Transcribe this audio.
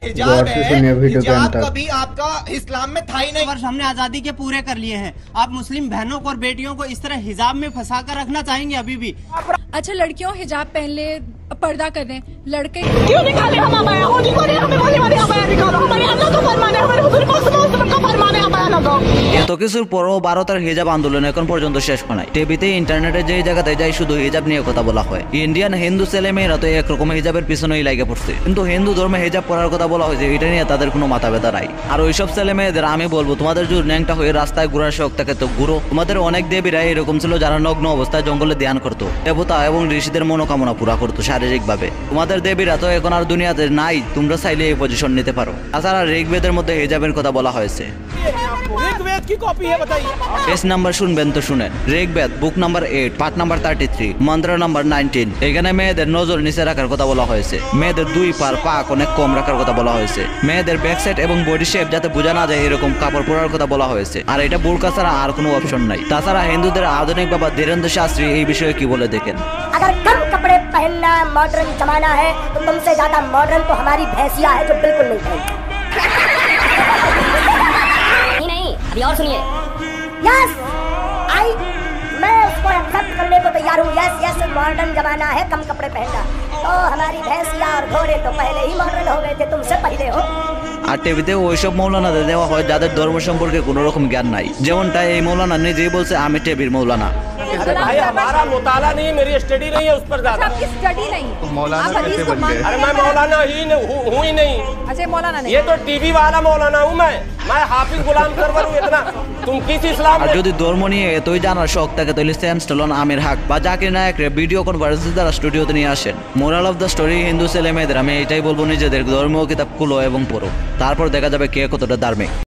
हिजाब है, हिजाब कभी आपका इस्लाम में था ही नहीं। वर्ष हमने आजादी के पूरे कर लिए हैं, आप मुस्लिम बहनों को और बेटियों को इस तरह हिजाब में फंसा कर रखना चाहेंगे अभी भी? अच्छा, लड़कियों हिजाब पहन ले, पर्दा कर दें, लड़के क्यों निकाले? हम अबाया हो निकाले, हमें वाले अबाया निकालो, हमारे अल्लाह का फरमान है, हमारे हुजूर पाक का फरमान है, अबाया लगाओ। এত কিছুর পরও ভারতের হিজাব আন্দোলন এখন পর্যন্ত শেষ হয় নাই। টিভিতে ইন্টারনেটে যে জায়গাতে যাই শুধু হিজাব নিয়ে কথা বলা হয়। ইন্ডিয়ান হিন্দু ছেলেমেয়েরা তো একরকম হিজাবের পিছনেই লাগে পড়ছে, কিন্তু হিন্দু ধর্মে হিজাব পরার কথা বলা হয়েছে, এটা নিয়ে তাদের কোনো মাথা ব্যথা নাই। আর ওইসব ছেলেমেয়েদের আমি বলবো, তোমাদের যদি ন্যাংটা হয়ে রাস্তায় ঘোরার শখ থাকে তো ঘুরো। তোমাদের অনেক দেবীরা এরকম ছিল যারা নগ্ন অবস্থায় জঙ্গলে ধ্যান করতো, দেবতা এবং ঋষিদের মনোকামনা পুরা করতো শারীরিকভাবে। তোমাদের দেবীরা তো এখন আর দুনিয়াতে নাই, তোমরা চাইলে এই পজিশন নিতে পারো। তাছাড়া ঋগ্বেদের মধ্যে হিজাবের কথা বলা হয়েছে। ऋग्वेद की कॉपी है, बताइए। पेज नंबर শুনবেন তো শুনেন। Rigveda book number 8 part number 33 মন্ত্র নাম্বার 19। এখানে মেয়েদের নজর নিচে রাখার কথা বলা হয়েছে, মেয়েদের দুই পাক অনেক কম রাখার কথা বলা হয়েছে, মেয়েদের ব্যাক সাইড এবং বডি শেপ যাতে বোঝা না যায় এরকম কাপড় পরার কথা বলা হয়েছে। আর এটা বোরকা ছাড়া আর কোনো অপশন নাই। তাছাড়া হিন্দুদের আধুনিক বাবা ধীরেন্দ্র শাস্ত্রী এই বিষয়ে কি বলে দেখেন। अगर कम कपड़े पहनना मॉडर्न जमाना है तो तुमसे ज्यादा मॉडर्न तो हमारी भैंसिया है जो बिल्कुल नहीं पहनती। नहीं, अभी और सुनिए। यस, मैं उसको एक्सेप्ट करने को तैयार हूँ। यस, मॉडर्न जमाना है, कम कपड़े पहनना। तो हमारी भैंसिया और घोड़े तो पहले ही मॉडर्न हो गए थे, तुमसे पहले हो। আর টিভিতে ওইসব মৌলানাদের দেওয়া হয় যাদের ধর্ম সম্পর্কে কোনো রকম জ্ঞান নাই, যেমনটা এই মৌলানা নিজেই বলছে আমি টিভির মৌলানা। भाई हमारा मुताला नहीं, मेरी स्टडी नहीं है उस पर ज्यादा। आपकी स्टडी नहीं, मौलाना कैसे बन गए? अरे मैं मौलाना ही हूँ ही नहीं। अच्छा, मौलाना नहीं, ये तो टीवी वाला मौलाना हूँ मैं हाफिज गुलाम सरवर हूँ। इतना तुम किस इस्लाम আর যদি ধর্ম নিয়ে এতই জানার শখ থাকে তাহলে স্যাম স্ট্যালন, আমির হক বা জাকির নায়করে ভিডিও কনফারেন্সের দ্বারা স্টুডিওতে নিয়ে আসেন। Moral of the story, Hindu ছেলে মেয়েদের আমি এটাই বলবো, নিজেদের ধর্মীয় কিতাব খুলো এবং পড়ো, তারপর দেখা যাবে কে কতটা ধার্মিক।